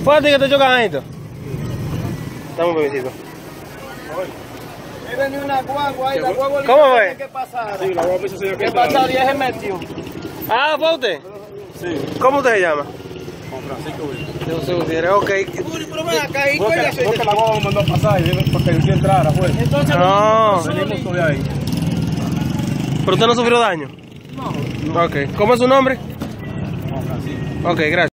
¿Fue a ti que te chocan ahí? Dame un bebecito. Ahí venía una guagua ahí, la guagua ¿Cómo fue? ¿Qué pasara? Sí, la guagua se ¿Qué pasara? Y se metió. Ah, ¿fue usted? Sí, ¿Cómo usted se llama? con Francisco Villa. José Gutiérrez, ok. Pero ven acá, ¿y cuál es Porque la guagua me mandó a pasar y dime porque yo entrara, pues. Entonces, No, Venimos todos de ahí. pero usted no sufrió daño. no. Ok, ¿cómo es su nombre? Con Francisco. Ok, gracias.